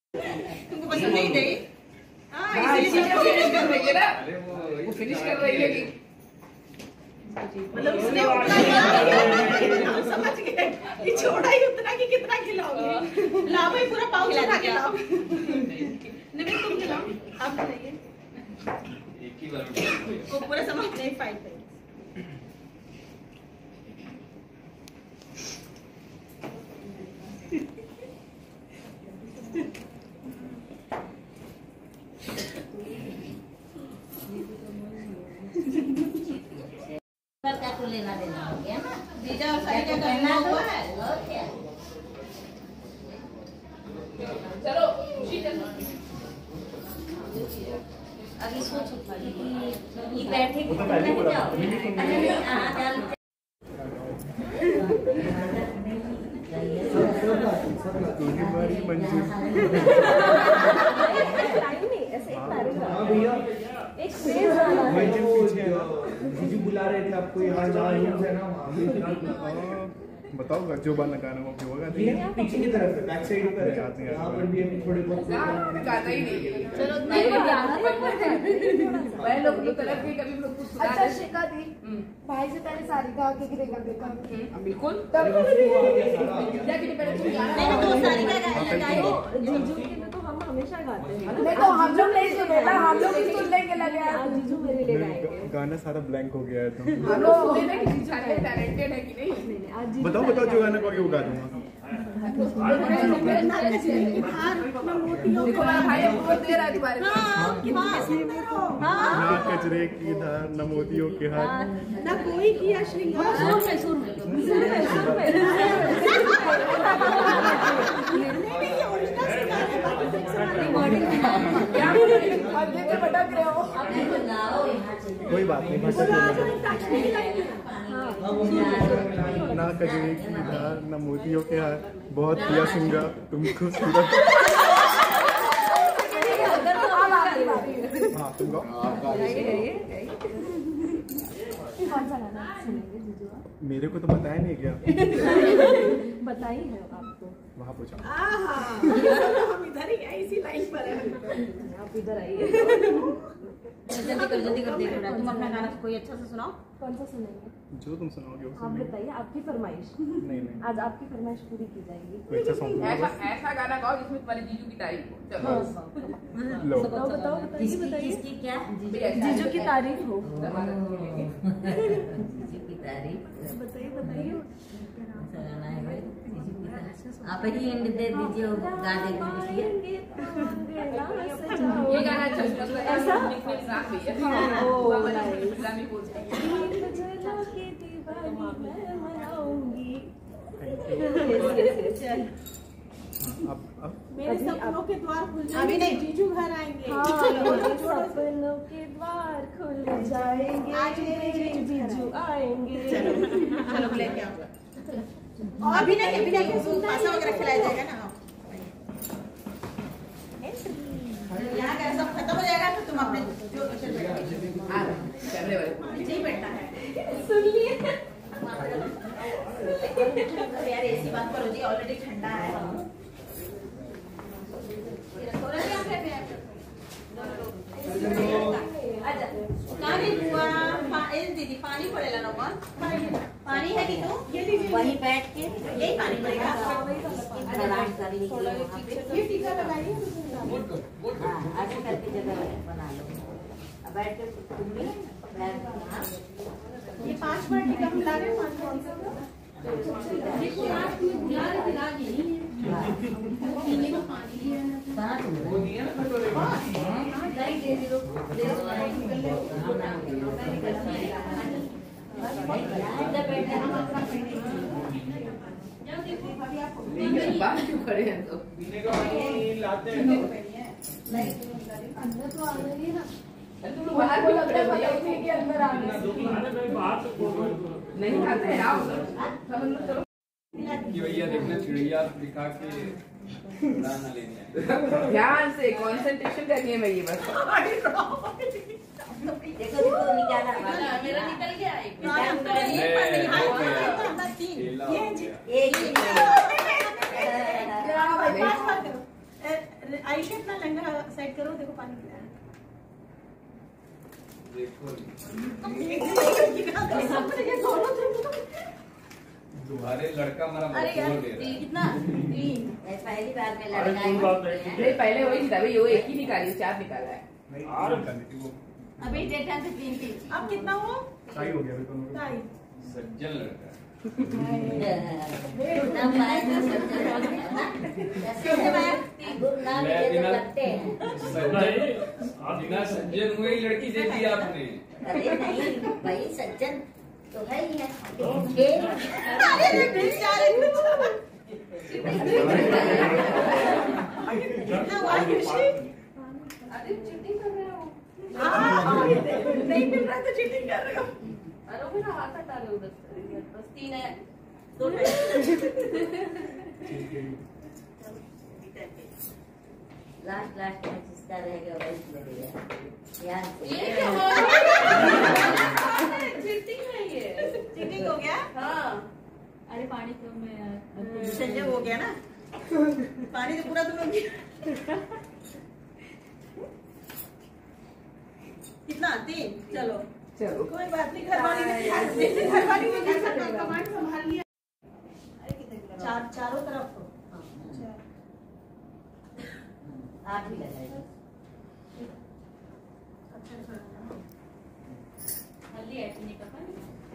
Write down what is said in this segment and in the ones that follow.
तुमको पसंद नहीं थे? फिनिश कर रही है ना, वो फिनिश कर रही है कि मतलब उसने उतना किया, हम समझ गए कि छोड़ा ही उतना कि कितना खिलाओगे। लाओ भाई पूरा पाउच उठा के लाओ। निमित तुम खिलाओ, आप खिलाइए। एक ही बार वो पूरा समझ नहीं पाए। क्या लेना देना हो गया ना, जीजा सारी का करना हुआ है। और क्या चलो अब इसको ये बैठे कि जीजू बुला रहे थे आपको, यहाँ है ना वहाँ बताओ जो बार लगाना वो होगा पीछे की तरफ है, बैक साइड पर यहाँ पर भी अभी थोड़े बहुत गाना ही नहीं है। चलो भाई लोग की तरफ भी कभी लोग कुछ अच्छा शिका दी भाई से पहले सारी का आके गिरेगा देखा बिल्कुल मैंने तो सारी का लगाई जीजू के लिए तो हम हमेशा गाते हैं। नहीं तो हम लोग नहीं सुनेगा, हम लोग ही सुनने के लगे हैं। जीजू मेरे लिए गाएंगे। गाना सारा ब्लैंक हो गया है तो हम लोग सुने ना कि जीजू टैलेंटेड है कि नहीं। आज जीजू बताओ बताओ जो गाना कहोगे वो गा दूंगा। देखो मेरा भाई बहुत दे रहा है तुम्हारे ना कचरे की धार न मोतियों के हार ना कोई किया श्रृंगार। सुर में भटक रहे हो। कोई बात नहीं ना कजरे की धार न मोतियों के हार बहुत किया सिंगार तुम खूबसूरत। हाँ तुम गाओ। मेरे को तो बताया नहीं क्या। बताई है आपको, वहाँ पूछा। हम इधर ही हैं, इसी लाइन पर हैं। आप इधर आइए। जल्दी कर देखो। तुम अपना गाना कोई अच्छा सा सुनाओ। कौन सा सुनेंगे? जो तुम सुनाओगे वो आप सुनेंगे। बताइए, आपकी फरमाइश। नहीं आज आपकी फरमाइश पूरी की जाएगी। कोई अच्छा सॉन्ग ऐसा गाना गाओ जिसमें तुम्हारे जीजू की तारीफ हो। चलो लो। बताओ बताइए किसकी क्या जीजू की तारीफ हो। जीजू की तारीफ बताइए आप ही एंड दे दीजिए और गा दीजिए। ये गाना अच्छा ऐसा? अब मेरे सपनों के द्वार खुल जाएंगे। अभी नहीं, जीजू घर आएंगे। सपनों के द्वार खुल जाएंगे, जीजू आएंगे। चलो लेके आओ। अभी नहीं पासा वगैरह खिलाया जाएगा ना। यहाँ का सब खत्म हो जाएगा तो तुम अपने जो जी बैठना है। सुन लिए यार ऐसी बात करो जी, ऑलरेडी ठंडा है। दीदी पानी पड़ेगा ना, पानी है कि तो वहीं बैठ के यही पानी पड़ेगा। आराम कर निकलो वहाँ पे। ये टीका लगाइए। हाँ ऐसे करके जगह बना लो। अब बैठ के तुम भी ये 5 मिनट टीका मिला रहे हो। 5 मिनट बात क्यों खड़े हैं तो अंदर तो आ रही है ना। तुम लोग बाहर क्यों खड़े हो? के अंदर आ गए। नहीं खाते हैं आओ सब लोग चलो। कि भैया देखना चिड़िया दिखा के उड़ाना लेने ध्यान से कंसंट्रेशन करनी है मैं ये बस। देखो देखो निकाला मेरा निकल गया है। आयुष अपना लहंगा सेट करो, देखो पानी पिलाया। तुम्हारे लड़का हमारा अरे यार बोल दे रहा है। कितना पहली बार में अरे लड़का कोई बात नहीं। नहीं पहले वही था भाई, वो एक ही निकाली, 4 निकाला है। और अभी डेटा से 3 थी। अब कितना हुआ? सही हो गया अभी तो। ढाई। सज्जन लड़का है। नाम पाए तो सज्जन नाम मैं ये तो बिना- लगते हैं। बिना सज्जन हुए ही लड़की दे दी आपने। अरे नहीं भाई, सज्जन तो है ही है। कितना हुआ आयुष? अरे चीटिंग कर रहे हो। नहीं मिल रहा तो चीटिंग कर रहे हो। अरे मेरा हाथ हटा रहे उधर से। बस 3 है। 2 लास्ट में जिसका रहेगा वही लगेगा। यार ये क्या हो चीटिंग है ये। चीटिंग हो गया? हाँ। अरे पानी तो मैं यार। संजय हो गया ना? पानी तो पूरा तुम लोग कितना? 3। चलो चलो कोई बात नहीं, घरवाली ने कैसा कमांड संभाल लिया। चारों तरफ तो 8 ही लगाएगा। हल्दी है पीने का पानी।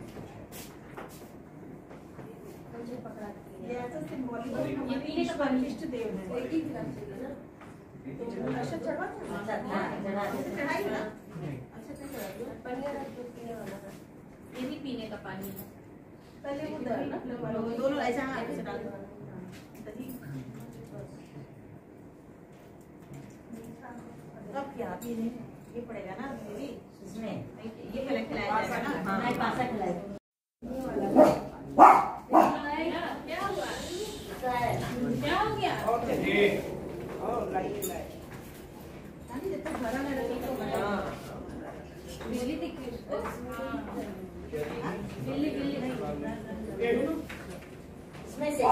ये ऐसा सिंबॉलिक ये पीने का पानी। इष्ट देव है। एक ही गिलास चाहिए तो अच्छा चढ़वा अच्छा चढ़ा दे। चढ़ाई ना? अच्छा चढ़ा दो। पनीर रख दो पीने वाला का। ये भी पीने का पानी है। पहले वो दही दोनों ऐसा हाँ ऐसे डाल दो। दही अब क्या पीने ये पड़ेगा ना दीदी? इसमें ये पहले खिलाया जाएगा ना? नहीं पासा खिलाए। क्या हुआ? क्या हो गया? पानी जब तक भरा ना रहे तो बिजली दिख रही है। बिल्ली इसमें से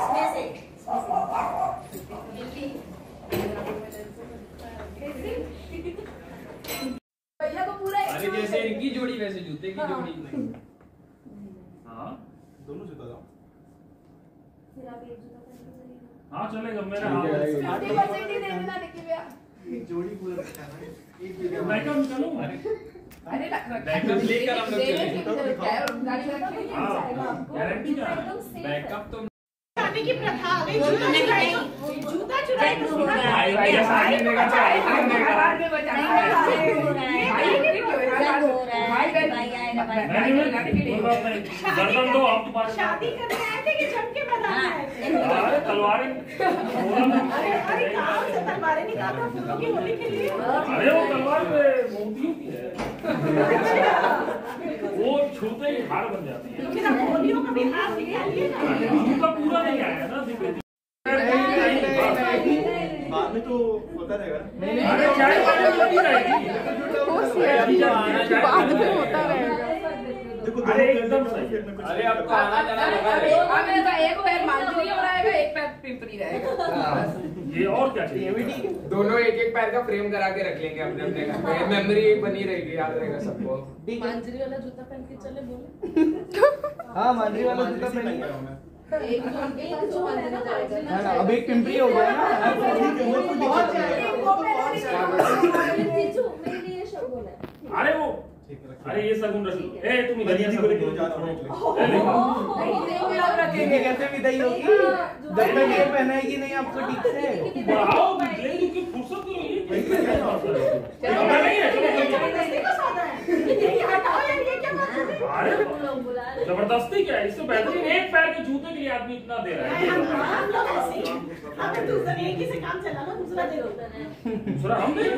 भैया को पूरा अरे जैसे इनकी जोड़ी वैसे जूते की जोड़ी। हाँ दोनों जूता जाओ। फिर आप एक जूता पहन के चलिए। हाँ चलेगा मेरा। 50% ही दे देना निकी भैया। एक जोड़ी पूरा रखा है ना, एक भी बैकअप चलो। अरे बैकअप लेकर हम लोग चले। क्या है, गाड़ी रखी है। गारंटी क्या है? बैकअप तो खाने की प्रथा आ गई। जूता चुराई तो भाई भाई साड़ी में का चाहिए बाद में बचा जंग हो रहा है। भाई आएगा भाई। गर्दन दो आप तुम्हारे। शादी करने आए थे कि जम के बनाना है? अरे तलवारें। अरे कहाँ से तलवारें निकालता फूलों की होली के लिए? अरे वो तलवार पे मोतियों की है। वो छूते ही हार बन जाती है। तो फिर आप होलियों का भी हाथ निकालिए ना। उनका पूरा नहीं आया ना दिव्य। बाद में तो होता रहेगा। अरे चाय वाले को नहीं रहेगी। बाद में होता रहेगा। देखो अरे एकदम सही। अरे अब तो आना जाना लगा अरे रहेगा। अब ऐसा एक पैर मांझी रहेगा, एक पैर पिंपरी रहेगा। ये और क्या चाहिए? दोनों एक एक पैर का फ्रेम करा के रख लेंगे अपने अपने घर पे। मेमोरी बनी रहेगी, याद रहेगा सबको। मांजरी वाला जूता पहन के चले बोले। हाँ मांझी वाला जूता पहनिए। एक जो मांजरी जाएगा। अब एक पिंपरी हो गया ना। जीजू मेरे लिए शगुन है। अरे वो अरे ये सगुन रस्म। ए तुम इधर ही दीदी को लेके सगुन जाना दो। होगा। नहीं कैसे विदाई होगी जब तक ये पहनाएगी नहीं आपको ठीक से। बढ़ाओ लेकिन की फुर्सत नहीं है। चलो नहीं है अरे जबरदस्ती क्या है? इससे बेहतरीन एक पैर के जूते के लिए आदमी इतना दे रहा है। दूसरा एक ही से काम चला ना, दूसरा दे दो। दूसरा हम दे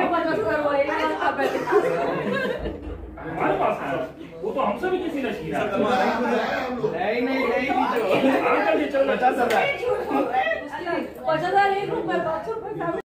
हमारे पास है। वो तो हमसे भी किसी ने छीना। नहीं नहीं नहीं अंकल जी चल 50,000। 50,000 1 रुपए 500 रुपए